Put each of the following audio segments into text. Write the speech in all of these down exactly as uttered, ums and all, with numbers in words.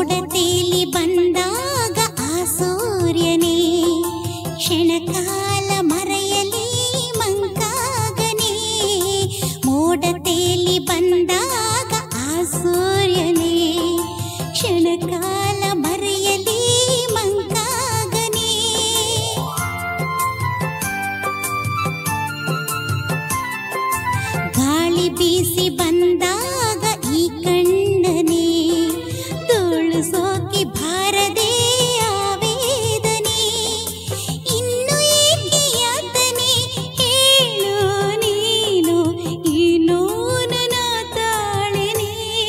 ಮೂಡತೇಲಿ ಬಂದಾಗ ಆ ಸೂರ್ಯನೇ ಕ್ಷಣಕಾಲ ಮರೆಯಲಿ ಮಂಕಾಗನೇ. ಮೂಡತೇಲಿ ಬಂದಾಗ ಆ ಸೂರ್ಯನೇ ಕ್ಷಣಕಾಲ ಮರೆಯಲಿ ಮಂಕಾಗನೇ. ಗಾಳಿ ಬೀಸಿ ಬಂದಾಗ ಈ ಕಣ್ಣನೇ ಧೂಳು ಸೋಕಿ ಬಾರದೆ ಆವೇದನೆ. ಇನ್ನು ಏಕೆ ಯಾತನೆ ಹೇಳು ನೀನು ಈ ನೋನ ತಾಳೆನೆ.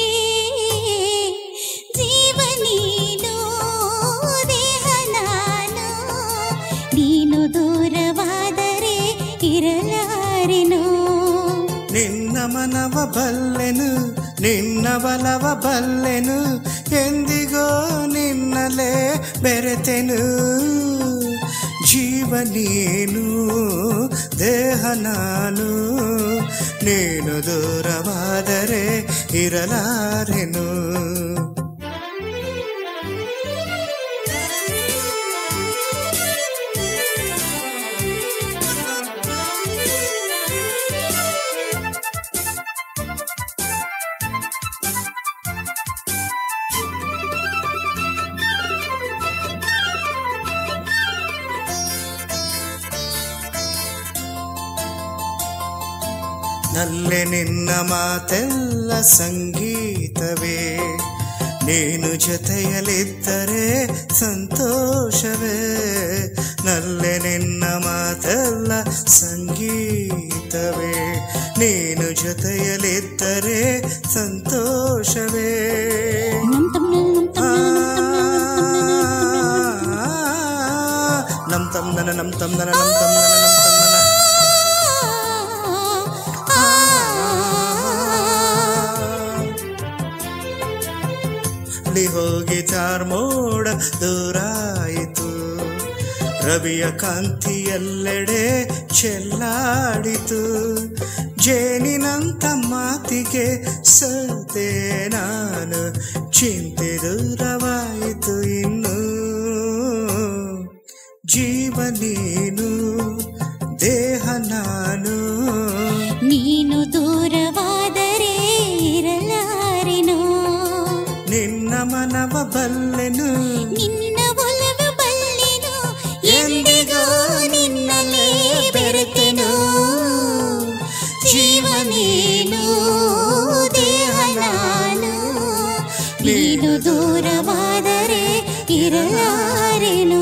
ಜೀವ ನೀನು ದೇಹ ನಾನು, ನೀನು ದೂರವಾದರೆ ಇರಲಾರೆನು. ನಿನ್ನ ಮನವ ಬಲ್ಲೆನು ನಿನ್ನ ಬಲವ ಬಲ್ಲೆನು, ಎಂದಿಗೋ ನಿನ್ನಲೇ ಬೆರೆತೆನು. ಜೀವ ನೀನು ದೇಹ ನಾನು, ನೀನು ದೂರವಾದರೆ ಇರಲಾರೆನು. ನಲ್ಲೆ ನಿನ್ನ ಮಾತೆಲ್ಲ ಸಂಗೀತವೇ, ನೀನು ಜೊತೆಯಲಿದ್ದರೆ ಸಂತೋಷವೇ. ನಲ್ಲೆ ನಿನ್ನ ಮಾತೆಲ್ಲ ಸಂಗೀತವೇ, ನೀನು ಜೊತೆಯಲಿದ್ದರೆ ಸಂತೋಷವೇ. ನಮ್ ತಮ್ ನನ ನಮ್ ತಮ್ ನನ ನಮ್ ತಮ್ ನನ ನಮ್ ತಮ್ ನನ. ಹೋಗಿ ಚಾರ್ಮೋಡ ದೂರಾಯಿತು, ರವಿಯ ಕಾಂತಿ ಎಲ್ಲೆಡೆ ಚೆಲ್ಲಾಡಿತು. ಜೇನಿನಂತ ಮಾತಿಗೆ ಸೋತೆ ನಾನು, ಚಿಂತೆ ದೂರವಾಯಿತು ಇನ್ನು. ಜೀವ ನೀನು ದೇಹ ನಾನು, ನೀನು ದೂರವಾದರೆ ಇರಲಾರೆನು. ನಿನ್ನ ಮನವ ಬಲ್ಲೆನು ನಿನ್ನ ಒಲವ ಬಲ್ಲೆನು, ಎಂದಿಗೂ ನಿನ್ನಲೇ ಬೆರೆತೆನು. ಜೀವ ನೀನು ದೇಹ ನಾನು, ನೀನು ದೂರವಾದರೆ ಇರಲಾರೆನು.